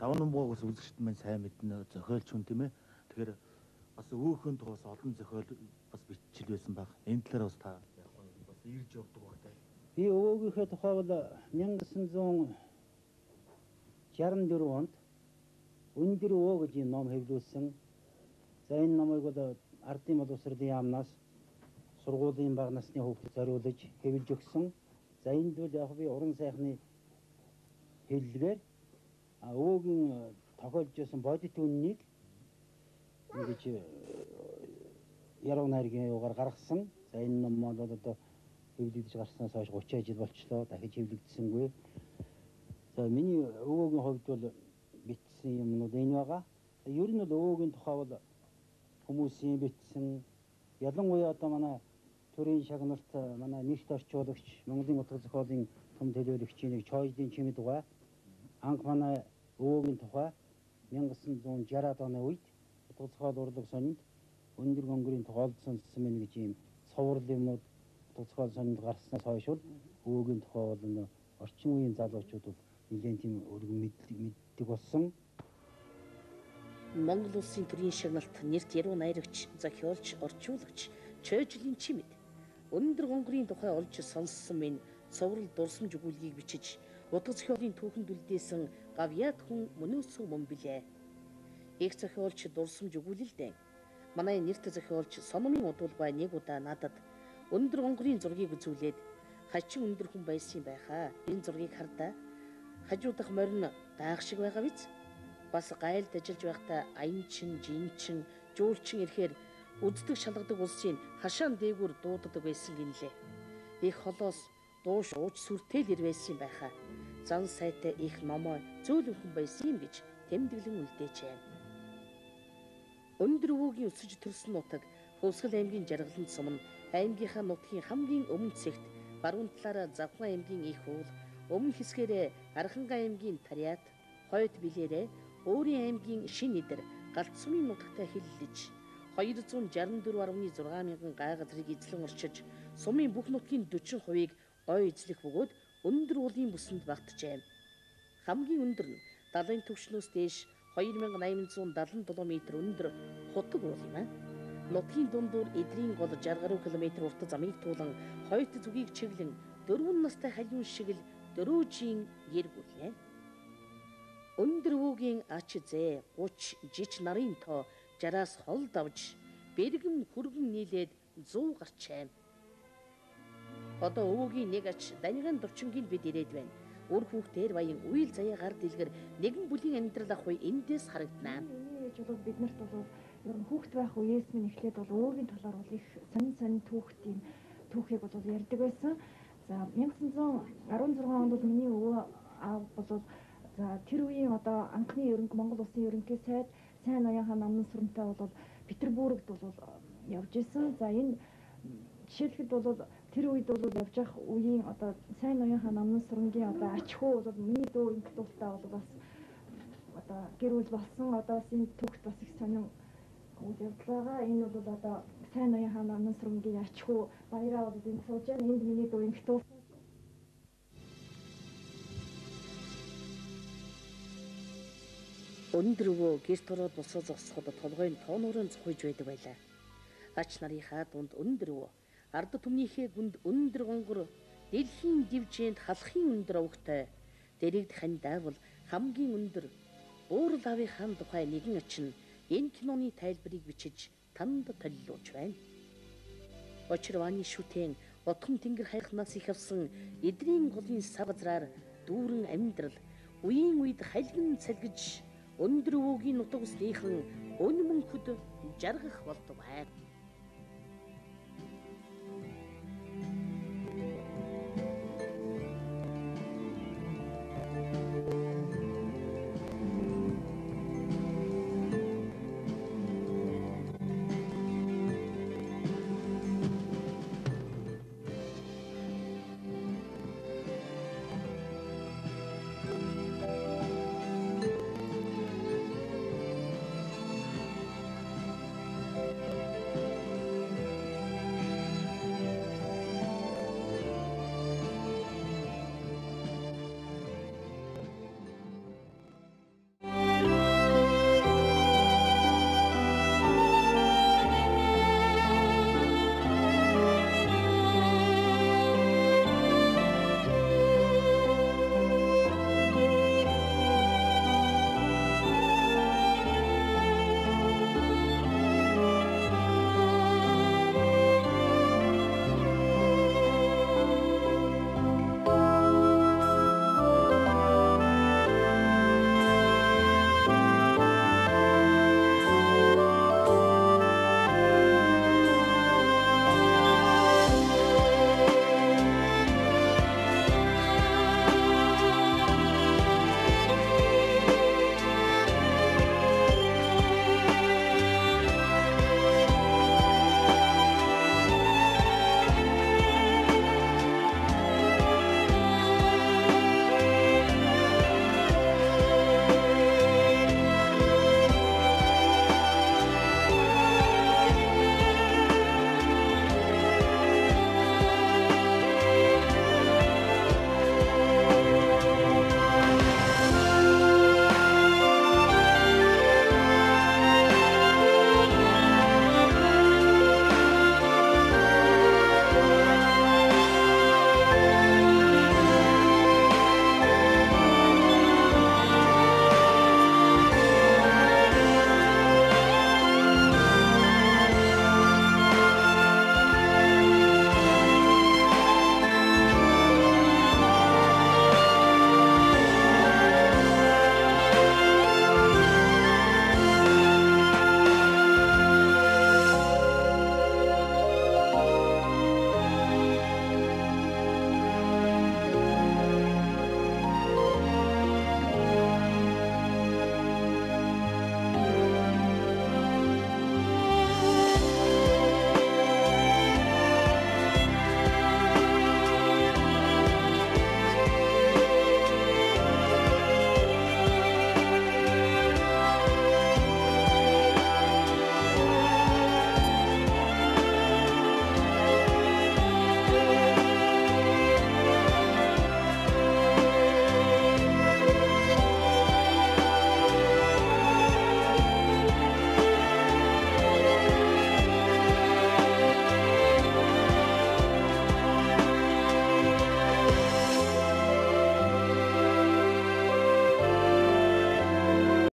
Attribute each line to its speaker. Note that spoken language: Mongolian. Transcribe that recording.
Speaker 1: даван номгоогоос үзэгчд маань сайн мэднэ зохиолч хүн тийм ээ. Тэгэхээр бас өөхөн туус олон зохиол бас бичил байсан баг. Энэ талаар бас та яг бас ирж явдаг багтай.
Speaker 2: Би өвөөгийнхээ тухай бол 1964 онд Өндөр өвөө гэж юм ном хэвлүүлсэн. За энэ номыг бол Ардын боловсролын яамнаас сургуулийн бага насны хүүхдэд зориулж хэвлэж өгсөн. За энд бол яг би уран сайхны хэллэгээр өвөөгийн тохиолж байсан бодит үннийг ингэж яруу найргийн юугаар гаргасан. За энэ ном бол одоо хэвлэгдэж гарснаас хойш 30 жил болчлоо. Дахиж хэвлэгдсэнгүй. За миний өвөөгийн хувьд бол бичсэн юмнууд энэ байгаа. Ер нь бол өвөөгийн тухай бол хүмүүсийн бичсэн ялангуяа одоо манай төрийн шагналт манай нэгт орчуулагч Монголын утга зохиолын том төлөөлөгчийн нэг Чойдын чимэд байгаа. Анх манай өвөөгийн тухай 1960-аад оны үед утга зохиол урлаг сонинд Өндөр гонгорын тухай олд сонссон мэн гэж ийм цоврал юмнууд утга зохиол сонинд гарснаас хойш бол өвөөгийн тухай бол орчин үеийн залуучууд бол нэлээд тийм өргөн мэддэг болсон.
Speaker 3: Монгол улсын төрийн шагналт нэрт яруу найрагч, зохиолч, орчуулагч Чойжлийн чимэд Өндөр гонгорын тухай олж сонссон мэн цоврал дурсамж өгүүлгийг бичиж утга зохиолын түүхэнд үлдээсэн гавьяат хүн мөнөөсөө мөн билээ. Их зохиолч дурсамж өгүүлэлдэн манай нэрт зохиолч Сономын удуулбай нэг удаа надад Өндөр гонгорын зургийг үзүүлээд хачин өндөр хүн байсан юм байхаа. Энэ зургийг хардаа хажуудах морин даах шиг байгаа биз? Бас гайлд ажиллаж байхдаа аянчин, жинчин, жуулчин ирэхээр үздэг шалгадаг улсын хашаан дээгүүр дууддаг байсан гинлээ. Их холоос дууш ууч сүртэл ир байсан юм байхаа. Зан сайтай их номоо зөөлөн хүн байсан юм гэж тэмдэглэн үлдээжээ. Өндөр өвөөгийн өсөж төрсөн нутаг Хөвсгөл аймгийн Жаргаланд сумна аймгийнхаа нутгийн хамгийн өмнө цэгт баруун талаараа Завхан аймгийн их уул, өмнө хэсгээрээ Архангай аймгийн Тариат, хойд билээрээ Өөрийн аймгийн Шин Идэр галт сумын нутагтай хиллэж 264.6 мянган га газрыг эзлэн орчиж сумын бүх нутгийн 40%-ийг ой эзлэх бөгөөд өндөр уулын бүсэнд багтжээ. Хамгийн өндөр нь далайн түвшнөөс дээш 2877 м өндөр хутаг уул юм аа. Нутгийн дундуур эдрийн гол 60 гаруй км урт замыг туулан хойд зүгийг чиглэн 4 настай халиун шиг л дөрөөжийн гэргүүлээ. Өндөр өвөөгийн ач зээ 30 жич нарын тоо 60-аас хол давж бэргэн хүргэн нийлээд 100 гарчээ. Одоо өвөөгийн нэг ач даниган дурчингийн бид ирээд байна. Үр хүүхдээр баян үйл заяа гар дэлгэр нэгэн бүлийн амьдрал ахгүй эндээс харагданаа.
Speaker 4: Миний ээж бол биднэрт бол ер нь хүүхд байх үеэс минь эхлээд бол өвөөгийн талаар бол их сонин түүхийг бол ярьдаг байсан. За 1916 онд бол миний өвөө аав бол за тэр үеийн одоо анхны Монгол улсын ерөнхий сайд Сайн ноён хаан намын сүрэнтэй бол Петербургт бол явж исэн. За энэ жишээлхэд бол тэр үед бол явж явах үеийн одоо Сайн ноён хаан намын сүрэнгийн одоо ач хүү бол миний дүү инх дуултаа бол бас одоо гэр бүл болсон. Одоо бас энэ түүхт бас их сонин үйл явдал байгаа. Энэ бол одоо Сайн ноён хаан намын сүрэнгийн ач хүү баяраа бол энд сууж байна. Энд миний дүү инх дуулсан.
Speaker 3: Өндөр өвөө гэрт ороод босоо зогсоход толгойн тоонуурын цохиж байдаг байлаа. Ач нарынхаа дунд өндөр өвөө, ард түмнийхээ гүнд өндөр гонгор, дэлхийн дивжээнд халахын өндөр овогтой, дэрэгд хандаа бол хамгийн өндөр Буурал аавынхаа тухай нэгэн ач нь энэ киноны тайлбарыг бичиж танд төллөөж байна. Очирваны шүтэн отхон тэнгэр хайхнаас их авсан эдрийн голын сав газраар дүүрэн амьдрал үеийн үед хайлган цалгиж өндөр өвөөгийн нутаг усныхан өн мөнхөд жаргах болдог бай.